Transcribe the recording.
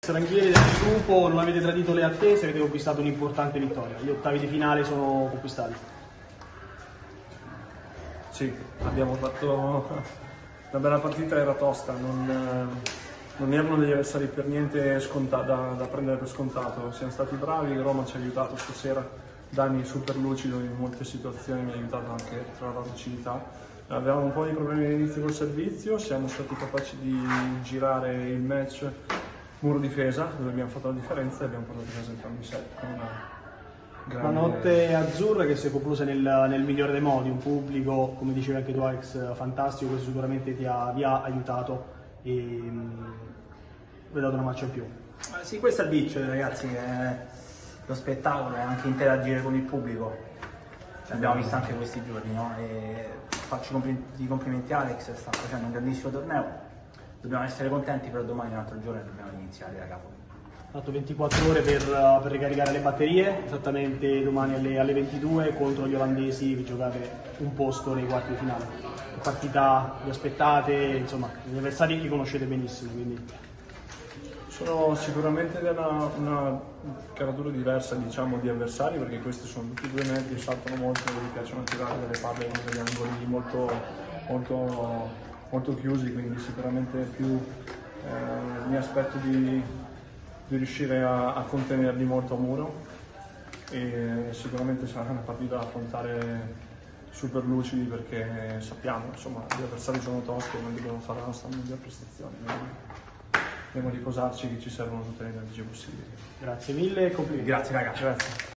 Tranquilli del gruppo, non avete tradito le attese, avete conquistato un'importante vittoria. Gli ottavi di finale sono conquistati. Sì, abbiamo fatto una bella partita, era tosta, non erano degli avversari per niente da prendere per scontato. Siamo stati bravi, Roma ci ha aiutato stasera, Dani super lucido in molte situazioni, mi ha aiutato anche tra la lucidità. Avevamo un po' di problemi all'inizio col servizio, siamo stati capaci di girare il match muro difesa, dove abbiamo fatto la differenza e abbiamo portato a casa entrambi i set con una grande... Una notte azzurra che si è conclusa nel migliore dei modi, un pubblico, come dicevi anche tu Alex, fantastico, questo sicuramente vi ha aiutato e vi ha dato una marcia in più. Sì, questo è il beach, ragazzi, lo spettacolo è anche interagire con il pubblico, l'abbiamo visto anche questi giorni, no? E faccio i complimenti a Alex, sta facendo un grandissimo torneo. Dobbiamo essere contenti, però domani è un altro giorno e dobbiamo iniziare da capo. Ha fatto 24 ore per ricaricare le batterie, esattamente domani alle 22 contro gli olandesi vi giocate un posto nei quarti di finale. Che partita vi aspettate, insomma, gli avversari li conoscete benissimo, quindi... Sono sicuramente una caratura diversa, diciamo, di avversari, perché questi sono tutti due mezzi, saltano molto, gli piacciono tirare delle palle con degli angoli molto chiusi, quindi sicuramente più mi aspetto di riuscire a contenerli molto a muro e sicuramente sarà una partita da affrontare super lucidi, perché sappiamo, insomma, gli avversari sono tosti e noi dobbiamo fare la nostra miglior prestazione. Dobbiamo riposarci, che ci servono tutte le energie possibili. Grazie mille e complimenti. Grazie ragazzi. Grazie.